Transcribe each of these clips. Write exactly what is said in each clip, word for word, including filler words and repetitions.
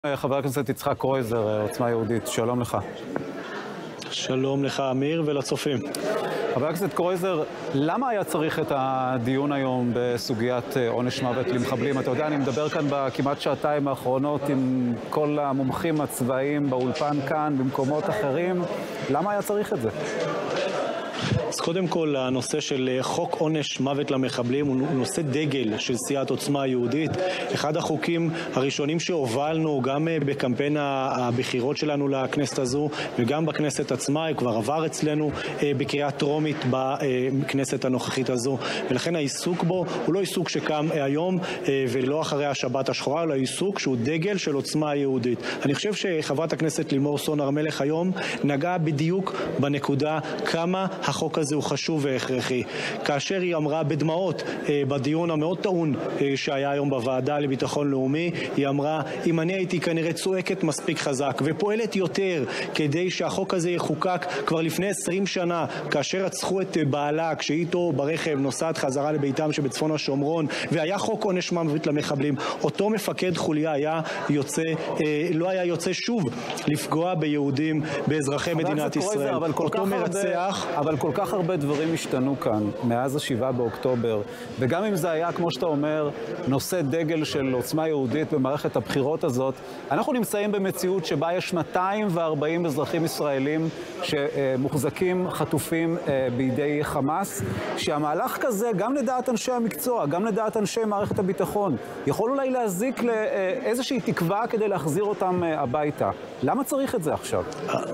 חבר הכנסת יצחק קרויזר, עוצמה יהודית, שלום לך. שלום לך אמיר ולצופים. חבר הכנסת קרויזר, למה היה צריך את הדיון היום בסוגיית עונש מוות למחבלים? אתה יודע, אני מדבר כאן בכמעט שעתיים האחרונות עם כל המומחים הצבאיים באולפן כאן, במקומות אחרים. למה היה צריך את זה? אז קודם כל, הנושא של חוק עונש מוות למחבלים הוא נושא דגל של סיעת עוצמה יהודית. אחד החוקים הראשונים שהובלנו גם בקמפיין הבחירות שלנו לכנסת הזו וגם בכנסת עצמה, הוא כבר עבר אצלנו בקריאה טרומית בכנסת הנוכחית הזו, ולכן העיסוק בו הוא לא עיסוק שקם היום ולא אחרי השבת השחורה, אלא עיסוק שהוא דגל של עוצמה יהודית. אני חושב שחברת הכנסת לימור סון הר מלך היום נגעה בדיוק בנקודה כמה החוק הזה הוא חשוב והכרחי. כאשר היא אמרה בדמעות בדיון המאוד טעון שהיה היום בוועדה לביטחון לאומי, היא אמרה, אם אני הייתי כנראה צועקת מספיק חזק ופועלת יותר כדי שהחוק הזה יחוקק כבר לפני עשרים שנה, כאשר רצחו את בעלה כשהיא איתו ברכב נוסעת חזרה לביתם שבצפון השומרון, והיה חוק עונש מוות למחבלים, אותו מפקד חוליה היה יוצא, לא היה יוצא שוב לפגוע ביהודים, באזרחי מדינת ישראל. אותו מרצח. אבל כל כך הרבה דברים השתנו כאן מאז השבעה באוקטובר, וגם אם זה היה, כמו שאתה אומר, נושא דגל של עוצמה יהודית במערכת הבחירות הזאת, אנחנו נמצאים במציאות שבה יש מאתיים וארבעים אזרחים ישראלים שמוחזקים חטופים בידי חמאס, שהמהלך כזה, גם לדעת אנשי המקצוע, גם לדעת אנשי מערכת הביטחון, יכול אולי להזיק לאיזושהי תקווה כדי להחזיר אותם הביתה. למה צריך את זה עכשיו?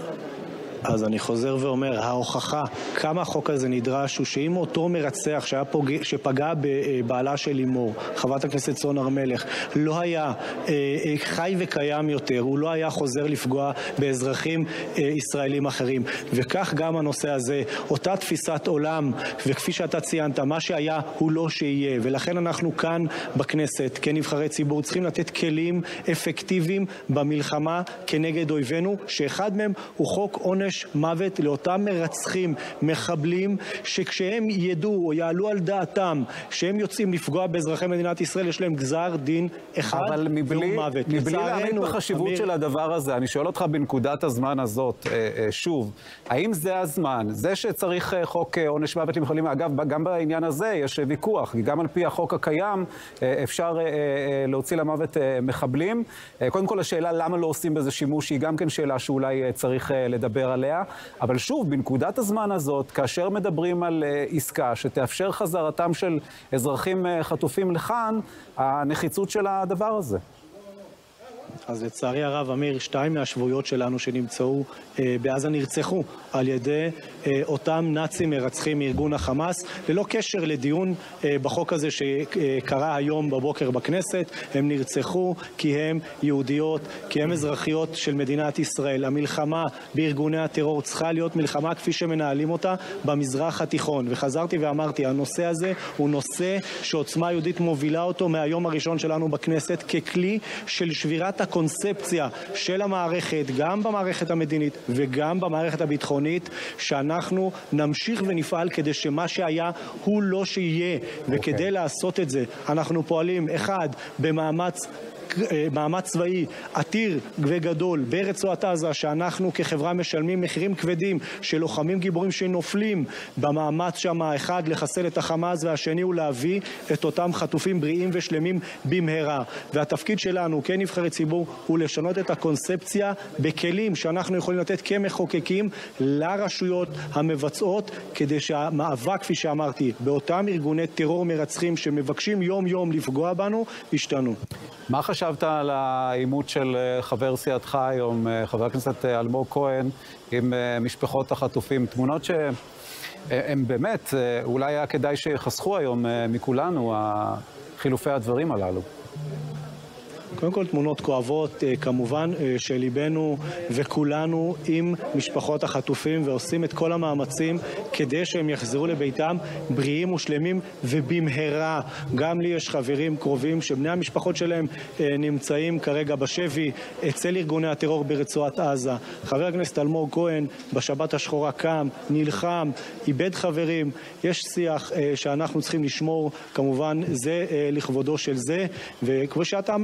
אז אני חוזר ואומר, ההוכחה כמה החוק הזה נדרש הוא שאם אותו מרצח שהיה פוגע, שפגע בבעלה של לימור, חברת הכנסת סון הר מלך, לא היה אה, חי וקיים יותר, הוא לא היה חוזר לפגוע באזרחים אה, ישראלים אחרים. וכך גם הנושא הזה, אותה תפיסת עולם, וכפי שאתה ציינת, מה שהיה הוא לא שיהיה. ולכן אנחנו כאן בכנסת, כנבחרי ציבור, צריכים לתת כלים אפקטיביים במלחמה כנגד אויבינו, שאחד מהם הוא חוק עונש מוות לאותם מרצחים, מחבלים, שכשהם ידעו או יעלו על דעתם שהם יוצאים לפגוע באזרחי מדינת ישראל, יש להם גזר דין אחד והוא מוות. מבלי להאמין בחשיבות של הדבר הזה, אני שואל אותך בנקודת הזמן הזאת, שוב, האם זה הזמן, זה שצריך חוק עונש מוות למחבלים, אגב, גם בעניין הזה יש ויכוח, גם על פי החוק הקיים אפשר להוציא למוות מחבלים. קודם כל השאלה למה לא עושים בזה שימוש היא גם כן שאלה שאולי צריך לדבר עליה, אבל שוב, בנקודת הזמן הזאת, כאשר מדברים על עסקה שתאפשר חזרתם של אזרחים חטופים לכאן, הנחיצות של הדבר הזה. אז לצערי הרב, אמיר, שתיים מהשבויות שלנו שנמצאו אה, בעזה נרצחו על ידי אה, אותם נאצים מרצחים מארגון החמאס, ללא קשר לדיון אה, בחוק הזה שקרה היום בבוקר בכנסת. הם נרצחו כי הם יהודיות, כי הם אזרחיות של מדינת ישראל. המלחמה בארגוני הטרור צריכה להיות מלחמה כפי שמנהלים אותה במזרח התיכון. וחזרתי ואמרתי, הנושא הזה הוא נושא שעוצמה יהודית מובילה אותו מהיום הראשון שלנו בכנסת ככלי של שבירת הקונספציה של המערכת, גם במערכת המדינית וגם במערכת הביטחונית, שאנחנו נמשיך ונפעל כדי שמה שהיה הוא לא שיהיה. וכדי לעשות את זה אנחנו פועלים אחד במאמץ מאמץ צבאי עתיר וגדול ברצועת עזה, שאנחנו כחברה משלמים מחירים כבדים של לוחמים גיבורים שנופלים במאמץ שם, האחד לחסל את החמאס והשני הוא להביא את אותם חטופים בריאים ושלמים במהרה. והתפקיד שלנו כנבחרי ציבור הוא לשנות את הקונספציה בכלים שאנחנו יכולים לתת כמחוקקים לרשויות המבצעות, כדי שהמאבק, כפי שאמרתי, באותם ארגוני טרור מרצחים שמבקשים יום יום לפגוע בנו, ישתנו. מה חשבת על העימות של חבר סיעתך היום, חבר הכנסת אלמוג כהן, עם משפחות החטופים? תמונות שהן באמת, אולי היה כדאי שיחסכו היום מכולנו, חילופי הדברים הללו. קודם כל תמונות כואבות, כמובן שליבנו וכולנו עם משפחות החטופים, ועושים את כל המאמצים כדי שהם יחזרו לביתם בריאים ושלמים ובמהרה. גם לי יש חברים קרובים שבני המשפחות שלהם נמצאים כרגע בשבי אצל ארגוני הטרור ברצועת עזה. חבר הכנסת אלמוג כהן בשבת השחורה קם, נלחם, איבד חברים. יש שיח שאנחנו צריכים לשמור, כמובן זה לכבודו של זה, וכמו שאתה אמרת, יש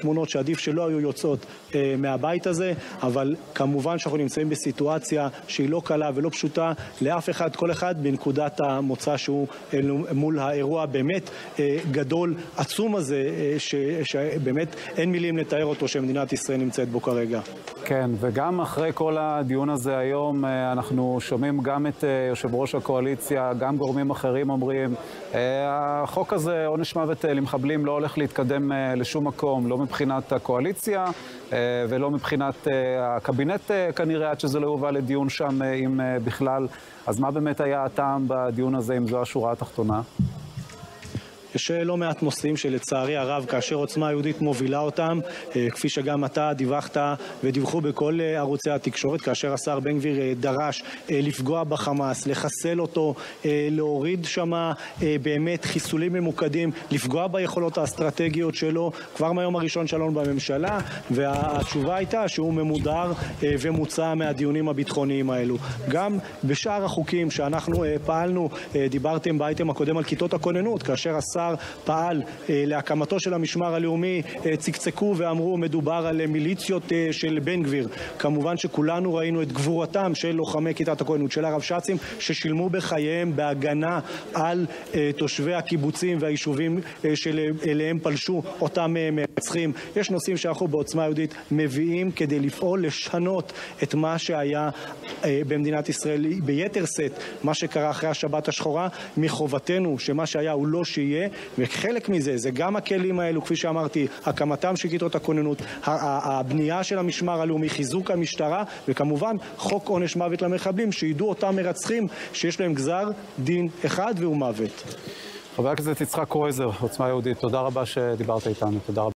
תמונות שעדיף שלא היו יוצאות אה, מהבית הזה, אבל כמובן שאנחנו נמצאים בסיטואציה שהיא לא קלה ולא פשוטה לאף אחד, כל אחד בנקודת המוצא שהוא אה, מול האירוע באמת אה, גדול, עצום הזה, אה, ש, שבאמת אין מילים לתאר אותו שמדינת ישראל נמצאת בו כרגע. כן, וגם אחרי כל הדיון הזה היום, אנחנו שומעים גם את יושב ראש הקואליציה, גם גורמים אחרים אומרים, החוק הזה, עונש מוות למחבלים, לא הולך להתקדם לשום מקום, לא מבחינת הקואליציה ולא מבחינת הקבינט כנראה, עד שזה לא יובא לדיון שם, אם בכלל. אז מה באמת היה הטעם בדיון הזה, אם זו השורה התחתונה? יש לא מעט נושאים שלצערי הרב, כאשר עוצמה יהודית מובילה אותם, כפי שגם אתה דיווחת ודיווחו בכל ערוצי התקשורת, כאשר השר בן גביר דרש לפגוע בחמאס, לחסל אותו, להוריד שמה באמת חיסולים ממוקדים, לפגוע ביכולות האסטרטגיות שלו, כבר מהיום הראשון שלנו בממשלה, והתשובה הייתה שהוא ממודר ומוצא מהדיונים הביטחוניים האלו. גם בשאר החוקים שאנחנו פעלנו, דיברתם באייטם הקודם על כיתות הכוננות, כאשר השר פעל להקמתו של המשמר הלאומי, צקצקו ואמרו מדובר על מיליציות של בן גביר. כמובן שכולנו ראינו את גבורתם של לוחמי כיתת הכוננות, של הרבש"צים ששילמו בחייהם בהגנה על תושבי הקיבוצים והיישובים שאליהם פלשו אותם מרצחים. יש נושאים שאנחנו בעוצמה יהודית מביאים כדי לפעול לשנות את מה שהיה במדינת ישראל ביתר סט, מה שקרה אחרי השבת השחורה. מחובתנו שמה שהיה הוא לא שיהיה, וחלק מזה זה גם הכלים האלו, כפי שאמרתי, הקמתם של כיתות הכוננות, הבנייה של המשמר הלאומי, חיזוק המשטרה, וכמובן חוק עונש מוות למחבלים, שידעו אותם מרצחים שיש להם גזר דין אחד והוא מוות. חבר הכנסת יצחק קרויזר, עוצמה יהודית, תודה רבה שדיברת איתנו. תודה רבה.